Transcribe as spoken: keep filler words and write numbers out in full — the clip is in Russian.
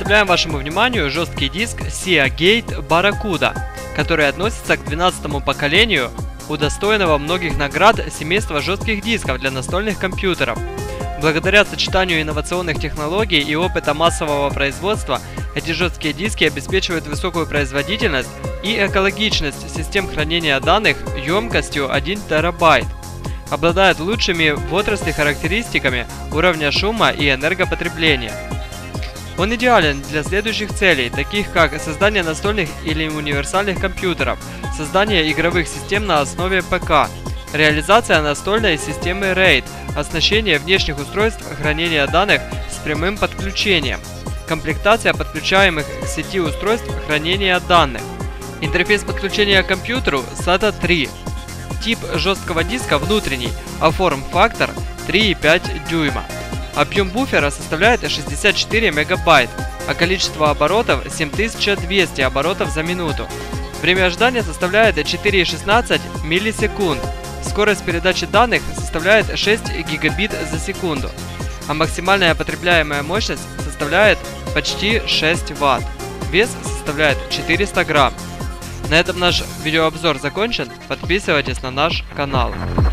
Представляем вашему вниманию жесткий диск Seagate Barracuda, который относится к двенадцатому поколению удостоенного многих наград семейства жестких дисков для настольных компьютеров. Благодаря сочетанию инновационных технологий и опыта массового производства, эти жесткие диски обеспечивают высокую производительность и экологичность систем хранения данных емкостью один терабайт. Обладает лучшими в отрасли характеристиками уровня шума и энергопотребления. Он идеален для следующих целей, таких как создание настольных или универсальных компьютеров, создание игровых систем на основе ПК, реализация настольной системы RAID, оснащение внешних устройств хранения данных с прямым подключением, комплектация подключаемых к сети устройств хранения данных, интерфейс подключения к компьютеру сата три, тип жесткого диска внутренний, а форм-фактор три и пять дюйма. Объем буфера составляет шестьдесят четыре мегабайта, а количество оборотов семь тысяч двести оборотов за минуту. Время ожидания составляет четыре и шестнадцать миллисекунд. Скорость передачи данных составляет шесть гигабит за секунду, а максимальная потребляемая мощность составляет почти шесть ватт. Вес составляет четыреста грамм. На этом наш видеообзор закончен. Подписывайтесь на наш канал.